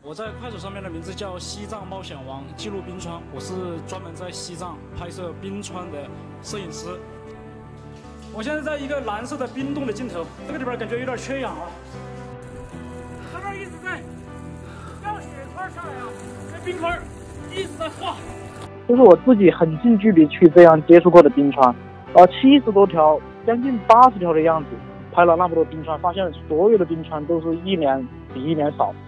我在快手上面的名字叫西藏冒险王，记录冰川。我是专门在西藏拍摄冰川的摄影师。我现在在一个蓝色的冰洞的尽头，这个地方感觉有点缺氧啊。他那一直在让雪块下来啊，那冰块一直在化。 这是我自己很近距离去这样接触过的冰川，70多条，将近80条的样子，拍了那么多冰川，发现所有的冰川都是一年比一年少。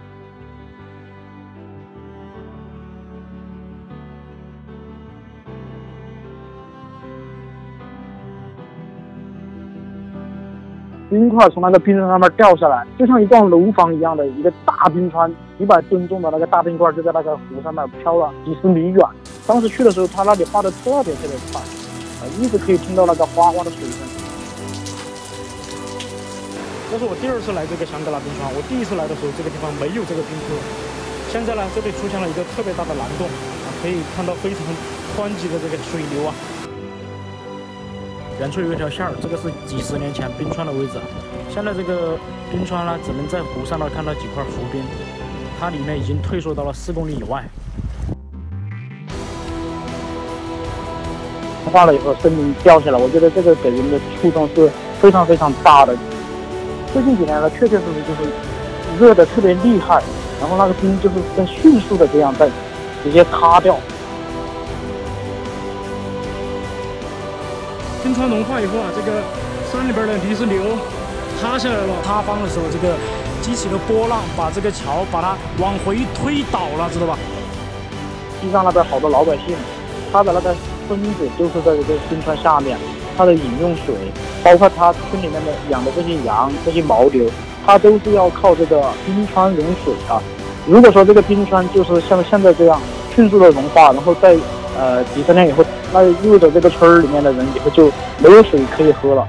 冰块从那个冰川上面掉下来，就像一幢楼房一样的一个大冰川，100吨重的那个大冰块就在那个湖上面飘了几十米远。当时去的时候，它那里化的特别快，一直可以听到那个哗哗的水声。 这是我第2次来这个香格拉冰川，我第1次来的时候，这个地方没有这个冰窟，现在呢，这里出现了一个特别大的蓝洞可以看到非常湍急的这个水流啊。远处有一条线儿，这个是几十年前冰川的位置。现在这个冰川呢，只能在湖上呢看到几块浮冰，它里面已经退缩到了4公里以外。 化了以后，森林掉下来，我觉得这个给人的触动是非常大的。最近几年呢，确实就是热的特别厉害，然后那个冰就是在迅速的这样在直接塌掉。 冰川融化以后啊，这个山里边的泥石流塌下来了。塌方的时候，这个激起的波浪把这个桥把它往回推倒了，知道吧？ 西藏那边好多老百姓，他的那个村子就是在这个冰川下面，他的饮用水，包括他村里面的养的这些羊、这些牦牛，他都是要靠这个冰川融水啊。如果说这个冰川就是像现在这样迅速的融化，然后在几十年以后，那意味着这个村里面的人以后就没有水可以喝了。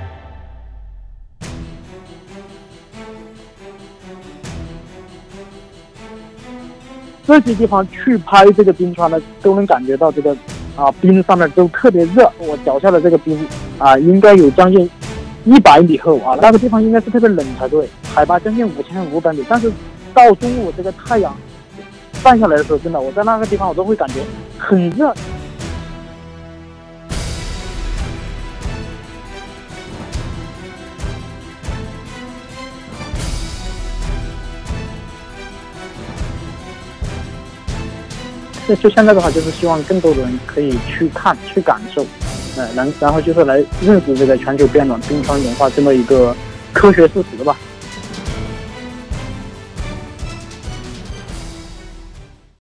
这些地方去拍这个冰川呢，都能感觉到这个冰上面都特别热。我脚下的这个冰应该有将近100米厚啊，那个地方应该是特别冷才对，海拔将近5500米。但是到中午这个太阳晒下来的时候，真的我在那个地方我都会感觉很热。就现在的话，就是希望更多的人可以去看、去感受，然后就是来认识这个全球变暖、冰川融化这么一个科学事实吧。